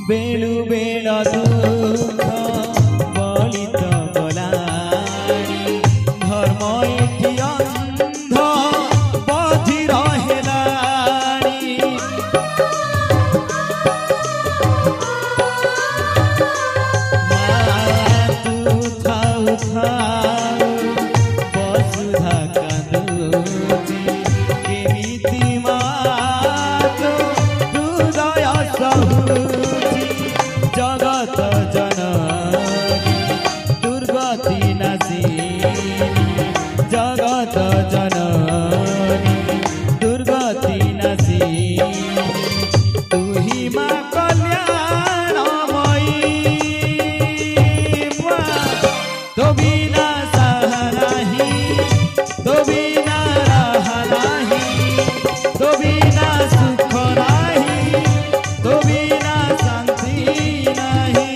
value bell दुख बलित गलानी धर्म एठी अंध बधिर हेलानी तू थाउ थाउ बसुधा कांदुची केमिति मातो हृदय सहुची जगत जननी दुर्गति नाशिनी जगत जननी दुर्गति नाशिनी तू ही मां कल्याणमयी तो बिना सह नहीं तो बिना रह नहीं तो बिना सुख नहीं तो बिना शांति नहीं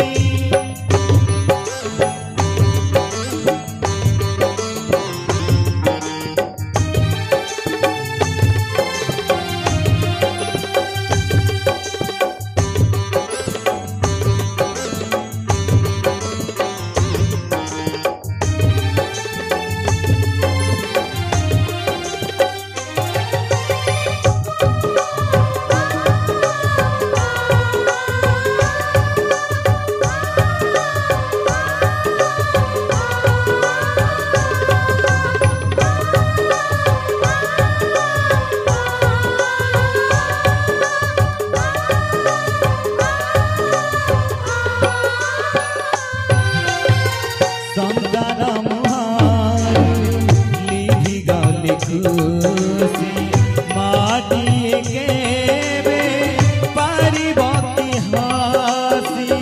संतान मुहारू लिभि गले खुशी माटी केबे पारिब कि हसी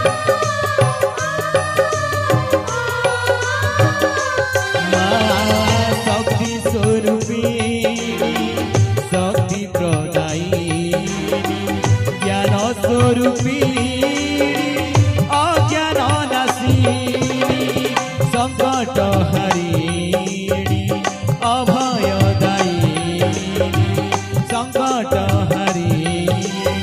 शक्ति स्वरूपिणी शक्ति प्रदायिनी ज्ञान स्वरूपिणी अज्ञान नाशिनी संकट हरिणी अभय दायिनी संकट हरिणी